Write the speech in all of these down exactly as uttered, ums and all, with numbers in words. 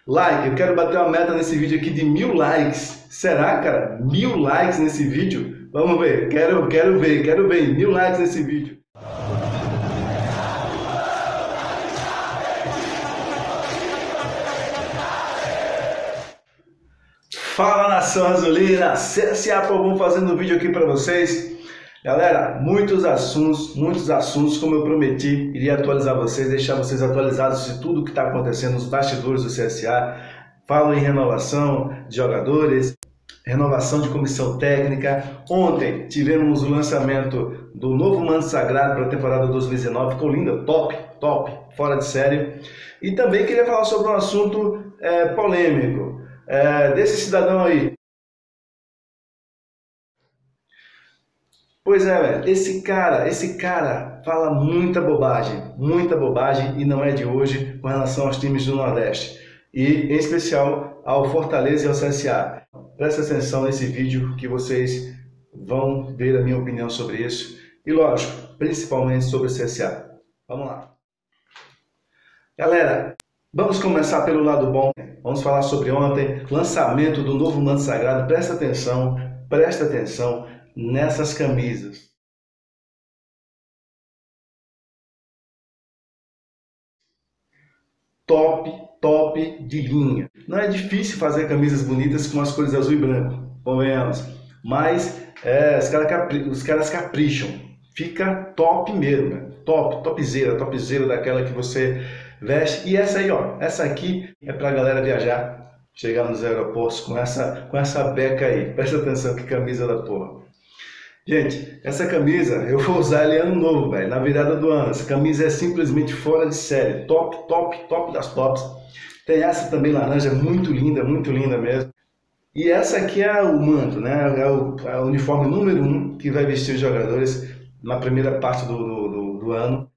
Like, eu quero bater uma meta nesse vídeo aqui de mil likes. Será, cara? Mil likes nesse vídeo? Vamos ver, quero, quero ver, quero ver. Mil likes nesse vídeo. Fala, nação azulina, C S A Povão fazendo um vídeo aqui para vocês. Galera, muitos assuntos, muitos assuntos, como eu prometi, iria atualizar vocês, deixar vocês atualizados de tudo que está acontecendo nos bastidores do C S A. Falo em renovação de jogadores, renovação de comissão técnica. Ontem tivemos o lançamento do novo Manto Sagrado para a temporada dois mil e dezenove, ficou lindo, top, top, fora de série. E também queria falar sobre um assunto é, polêmico, é, desse cidadão aí. Pois é, velho, esse cara, esse cara fala muita bobagem, muita bobagem, e não é de hoje, com relação aos times do Nordeste, e em especial ao Fortaleza e ao C S A. Presta atenção nesse vídeo que vocês vão ver a minha opinião sobre isso, e lógico, principalmente sobre o C S A. Vamos lá. Galera, vamos começar pelo lado bom. Vamos falar sobre ontem, lançamento do novo Manto Sagrado. Presta atenção, presta atenção nessas camisas. Top, top de linha. Não é difícil fazer camisas bonitas com as cores azul e branco, convenhamos. Mas é, os, cara capri os caras capricham. Fica top mesmo, né? Top, topzera, topzera daquela que você veste. E essa aí, ó, essa aqui é pra galera viajar, chegar nos aeroportos com essa, com essa beca aí. Presta atenção, que camisa da porra. Gente, essa camisa eu vou usar ela em ano novo, velho, na virada do ano. Essa camisa é simplesmente fora de série, top, top, top das tops. Tem essa também laranja, muito linda, muito linda mesmo. E essa aqui é o manto, né? É o, é o uniforme número um que vai vestir os jogadores na primeira parte do, do, do, do ano.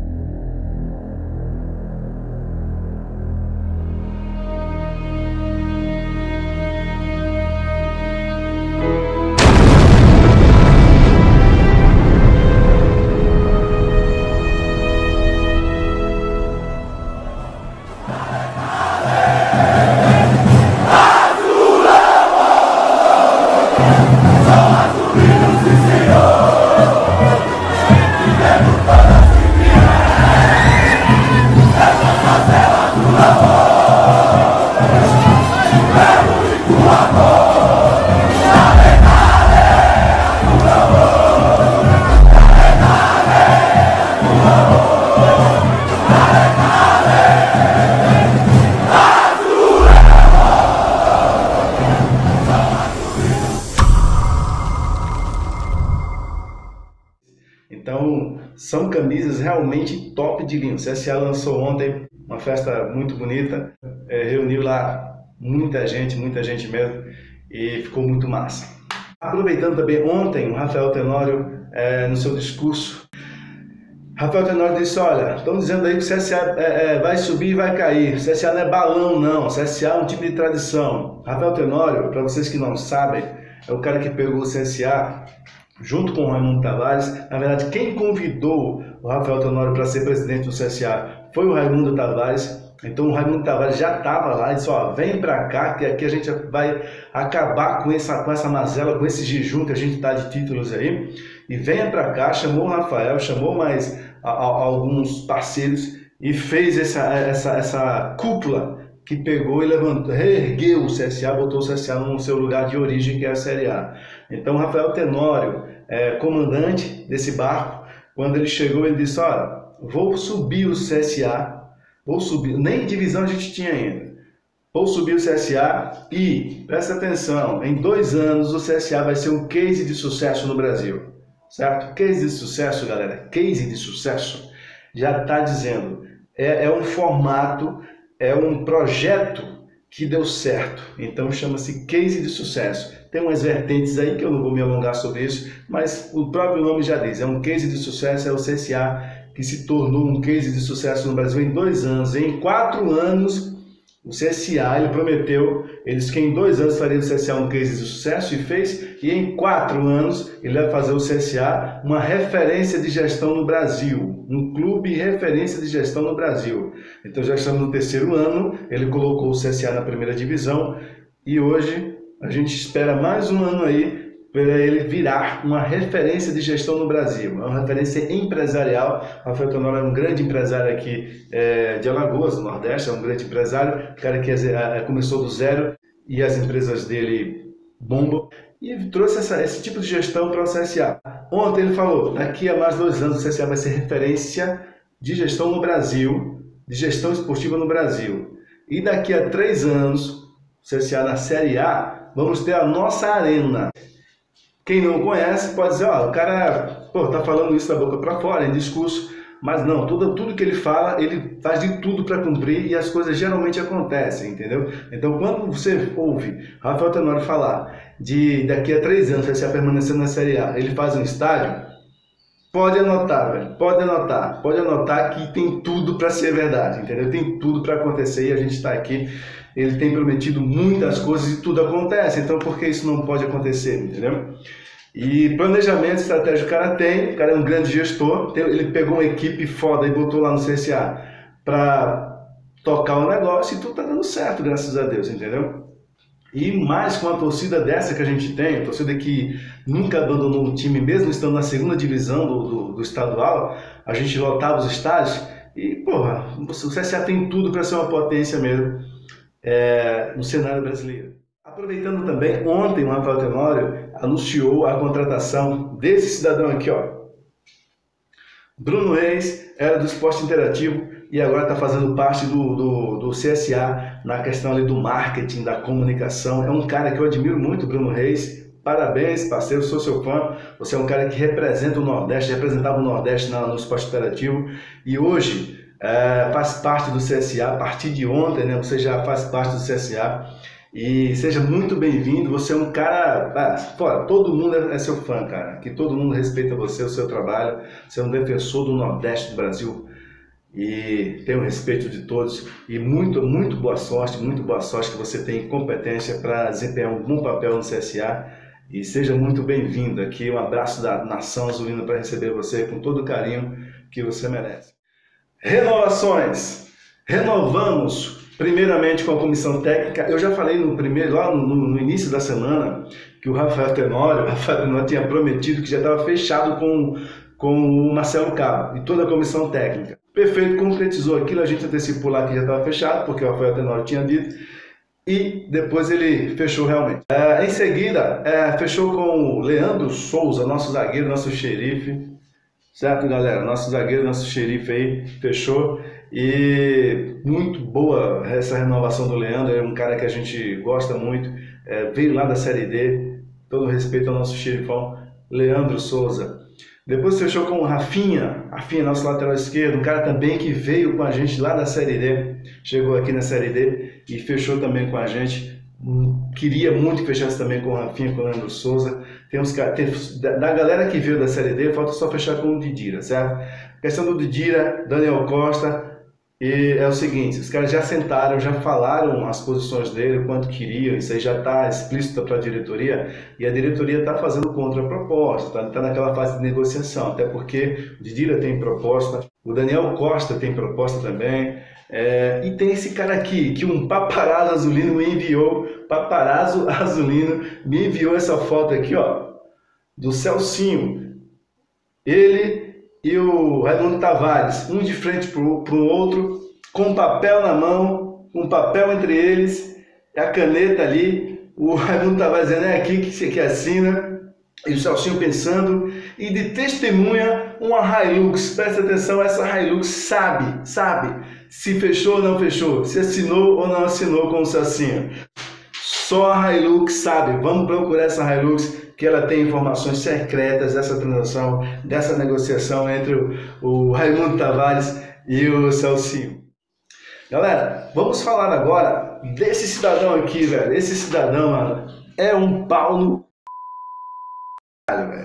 Então, são camisas realmente top de linha. O C S A lançou ontem uma festa muito bonita, é, reuniu lá muita gente, muita gente mesmo, e ficou muito massa. Aproveitando também, ontem o Rafael Tenório, é, no seu discurso, Rafael Tenório disse, olha, estão dizendo aí que o C S A é, é, vai subir e vai cair. O C S A não é balão, não. O C S A é um time de tradição. Rafael Tenório, para vocês que não sabem, é o cara que pegou o C S A junto com o Raimundo Tavares. Na verdade, quem convidou o Rafael Tenório para ser presidente do C S A foi o Raimundo Tavares. Então o Raimundo Tavares já estava lá e disse, ó, vem para cá que aqui a gente vai acabar com essa, com essa mazela, com esse jejum que a gente está de títulos aí. E venha para cá, chamou o Rafael, chamou mais a, a, alguns parceiros e fez essa, essa, essa cúpula que pegou e levantou, reergueu o C S A, botou o C S A no seu lugar de origem, que é a Série A. Então, Rafael Tenório, é, comandante desse barco, quando ele chegou, ele disse, olha, vou subir o C S A, vou subir, nem divisão a gente tinha ainda, vou subir o C S A e, presta atenção, em dois anos o C S A vai ser um case de sucesso no Brasil, certo? Case de sucesso, galera, case de sucesso, já está dizendo, é, é um formato, é um projeto que deu certo, então chama-se case de sucesso. Tem umas vertentes aí que eu não vou me alongar sobre isso, mas o próprio nome já diz, é um case de sucesso, é o C S A que se tornou um case de sucesso no Brasil em dois anos. Em quatro anos, O C S A, ele prometeu, ele disse que em dois anos faria o C S A um case de sucesso e fez, e em quatro anos ele vai fazer o C S A uma referência de gestão no Brasil, um clube referência de gestão no Brasil. Então já estamos no terceiro ano, ele colocou o C S A na primeira divisão e hoje a gente espera mais um ano aí para ele virar uma referência de gestão no Brasil, uma referência empresarial. Rafael Tenório é um grande empresário aqui é, de Alagoas, do Nordeste, é um grande empresário, cara que é, começou do zero e as empresas dele bombam, e trouxe essa, esse tipo de gestão para o C S A. Ontem ele falou, daqui a mais dois anos o C S A vai ser referência de gestão no Brasil, de gestão esportiva no Brasil. E daqui a três anos, o C S A na Série A, vamos ter a nossa arena. Quem não conhece pode dizer, ó, o cara pô, tá falando isso da boca para fora, em discurso, mas não, tudo, tudo que ele fala, ele faz de tudo para cumprir e as coisas geralmente acontecem, entendeu? Então, quando você ouve Rafael Tenório falar de daqui a três anos você vai permanecer na Série A, ele faz um estádio, pode anotar, velho, pode anotar, pode anotar que tem tudo para ser verdade, entendeu? Tem tudo para acontecer e a gente está aqui. Ele tem prometido muitas coisas e tudo acontece, então por que isso não pode acontecer, entendeu? E planejamento, estratégia o cara tem, o cara é um grande gestor, ele pegou uma equipe foda e botou lá no C S A para tocar o negócio e tudo tá dando certo, graças a Deus, entendeu? E mais com a torcida dessa que a gente tem, a torcida que nunca abandonou o time, mesmo estando na segunda divisão do, do, do estadual, a gente lotava os estádios e, porra, o C S A tem tudo para ser uma potência mesmo. É, no cenário brasileiro. Aproveitando também, ontem o Rafael Tenório anunciou a contratação desse cidadão aqui, ó. Bruno Reis, era do esporte interativo e agora está fazendo parte do, do, do C S A na questão ali do marketing, da comunicação. É um cara que eu admiro muito, Bruno Reis. Parabéns, parceiro, sou seu fã. Você é um cara que representa o Nordeste, representava o Nordeste na, no esporte interativo e hoje É, faz parte do C S A, a partir de ontem, né, você já faz parte do C S A e seja muito bem-vindo. Você é um cara, ah, fora, todo mundo é, é seu fã, cara, que todo mundo respeita você, o seu trabalho, você é um defensor do Nordeste do Brasil e tem o respeito de todos e muito, muito boa sorte, muito boa sorte que você tem competência para desempenhar um bom papel no C S A e seja muito bem-vindo aqui, um abraço da nação azulina para receber você com todo o carinho que você merece. Renovações. Renovamos primeiramente com a comissão técnica. Eu já falei no primeiro, lá no, no início da semana que o Rafael Tenório, o Rafael Tenório tinha prometido que já estava fechado com, com o Marcelo Cabo e toda a comissão técnica. Perfeito, concretizou aquilo, a gente antecipou lá que já estava fechado, porque o Rafael Tenório tinha dito, e depois ele fechou realmente. É, em seguida, é, fechou com o Leandro Souza, nosso zagueiro, nosso xerife. Certo, galera? Nosso zagueiro, nosso xerife aí, fechou. E muito boa essa renovação do Leandro, é um cara que a gente gosta muito, é, veio lá da Série D, todo respeito ao nosso xerifão, Leandro Souza. Depois fechou com o Rafinha, Rafinha, nosso lateral esquerdo, um cara também que veio com a gente lá da Série D, chegou aqui na Série D e fechou também com a gente. Queria muito que fechasse também com o Rafinha, com o Leandro Souza. Tem uns, tem, da galera que veio da Série D, falta só fechar com o Didira, certo? A questão do Didira, Daniel Costa, e é o seguinte, os caras já sentaram, já falaram as posições dele, o quanto queriam, isso aí já está explícito para a diretoria, e a diretoria está fazendo contraproposta, está tá naquela fase de negociação, até porque o Didira tem proposta, o Daniel Costa tem proposta também, é, e tem esse cara aqui, que um paparazzo azulino me enviou, paparazzo azulino me enviou essa foto aqui, ó, do Celcinho, ele e o Raimundo Tavares, um de frente para o outro, com papel na mão, um papel entre eles, a caneta ali, o Raimundo Tavares dizendo, é aqui que, que assina, e o Celcinho pensando, e de testemunha uma Hilux, presta atenção, essa Hilux sabe, sabe, se fechou ou não fechou, se assinou ou não assinou com o Celcinho. Só a Hilux sabe, vamos procurar essa Hilux, que ela tem informações secretas dessa transação, dessa negociação entre o, o Raimundo Tavares e o Celcinho. Galera, vamos falar agora desse cidadão aqui, velho. Esse cidadão, mano, é um pau no... velho.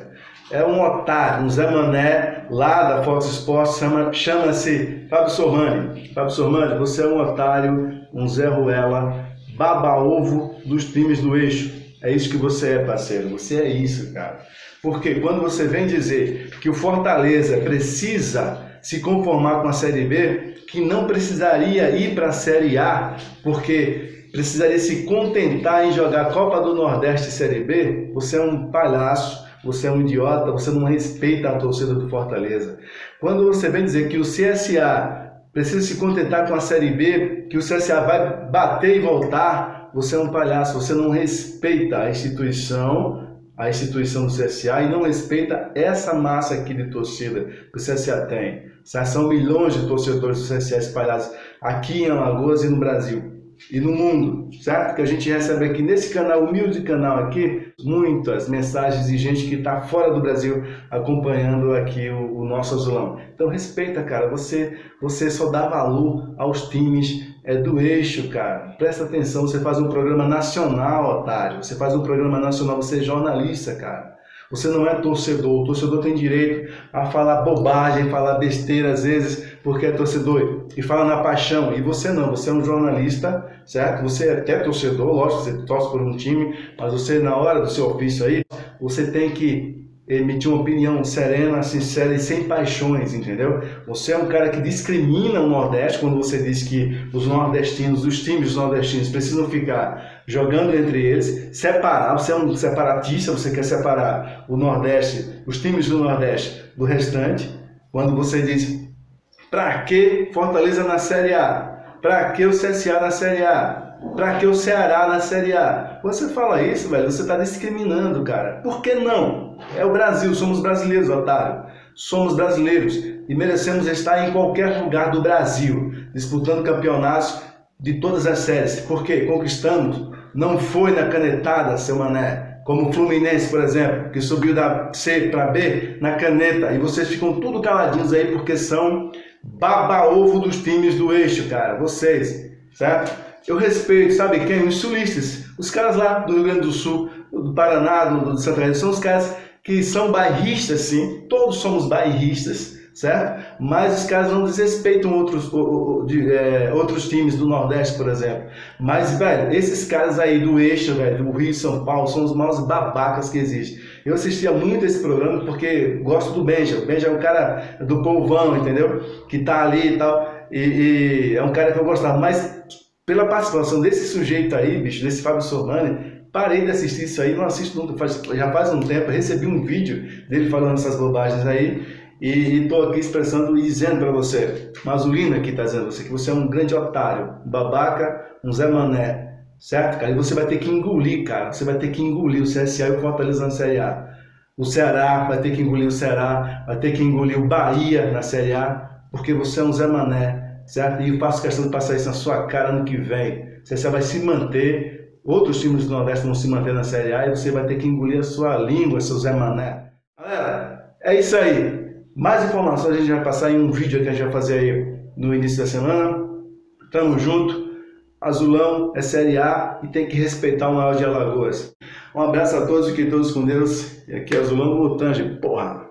é um otário, um Zé Mané, lá da Fox Sports, chama-se Fábio Sormani. Fábio Sormani, você é um otário, um Zé Ruela, baba-ovo dos times do eixo. É isso que você é, parceiro. Você é isso, cara. Porque quando você vem dizer que o Fortaleza precisa se conformar com a Série B, que não precisaria ir para a Série A, porque precisaria se contentar em jogar Copa do Nordeste e Série B, você é um palhaço, você é um idiota, você não respeita a torcida do Fortaleza. Quando você vem dizer que o C S A precisa se contentar com a Série B, que o C S A vai bater e voltar, você é um palhaço, você não respeita a instituição, a instituição do C S A e não respeita essa massa aqui de torcida que o C S A tem. São milhões de torcedores do C S A espalhados aqui em Alagoas e no Brasil e no mundo, certo? Que a gente recebe aqui nesse canal, humilde canal aqui, muitas mensagens de gente que está fora do Brasil acompanhando aqui o, o nosso Azulão. Então respeita, cara, você, você só dá valor aos times é, do eixo, cara. Presta atenção, você faz um programa nacional, otário, você faz um programa nacional, você é jornalista, cara. Você não é torcedor, o torcedor tem direito a falar bobagem, falar besteira às vezes, porque é torcedor, e fala na paixão, e você não, você é um jornalista, certo? Você é até torcedor, lógico, você torce por um time, mas você na hora do seu ofício aí, você tem que emitir uma opinião serena, sincera e sem paixões, entendeu? Você é um cara que discrimina o Nordeste quando você diz que os nordestinos, os times nordestinos precisam ficar jogando entre eles, separar, você é um separatista, você quer separar o Nordeste, os times do Nordeste do restante, quando você diz, pra que Fortaleza na Série A? Pra que o C S A na Série A? Pra que o Ceará na Série A? Você fala isso, velho, você tá discriminando, cara. Por que não? É o Brasil, somos brasileiros, otário. Somos brasileiros e merecemos estar em qualquer lugar do Brasil, disputando campeonatos de todas as séries. Por quê? Conquistamos. Não foi na canetada, seu mané. Como o Fluminense, por exemplo, que subiu da C para B na caneta. E vocês ficam tudo caladinhos aí porque são baba-ovo dos times do eixo, cara. Vocês, certo? Eu respeito, sabe quem? Os sulistas. Os caras lá do Rio Grande do Sul, do Paraná, do, do Santa Catarina, são os caras que são bairristas, sim. Todos somos bairristas, certo? Mas os caras não desrespeitam outros, o, o, de, é, outros times do Nordeste, por exemplo. Mas, velho, esses caras aí do eixo, velho, do Rio e São Paulo, são os maiores babacas que existem. Eu assistia muito esse programa porque gosto do Benja. O Benja é um cara do povão, entendeu? Que tá ali e tal. E, e é um cara que eu gostava. Mas pela participação desse sujeito aí, bicho, desse Fábio Sormani, parei de assistir isso aí, não assisto nunca, faz, já faz um tempo, recebi um vídeo dele falando essas bobagens aí, e estou aqui expressando e dizendo para você, Mazulino aqui está dizendo você, que você é um grande otário, um babaca, um Zé Mané, certo, cara? E você vai ter que engolir, cara, você vai ter que engolir o C S A e o Fortaleza na Série A. O Ceará vai ter que engolir o Ceará, vai ter que engolir o Bahia na Série A, porque você é um Zé Mané, certo? E eu faço questão de passar isso na sua cara ano que vem. O C S A vai se manter, outros times do Nordeste vão se manter na Série A e você vai ter que engolir a sua língua, seu Zé Mané. Galera, é isso aí. Mais informações a gente vai passar em um vídeo que a gente vai fazer aí no início da semana. Tamo junto. Azulão é Série A e tem que respeitar o maior de Alagoas. Um abraço a todos, fiquem todos com Deus. E aqui é Azulão Mutange, porra!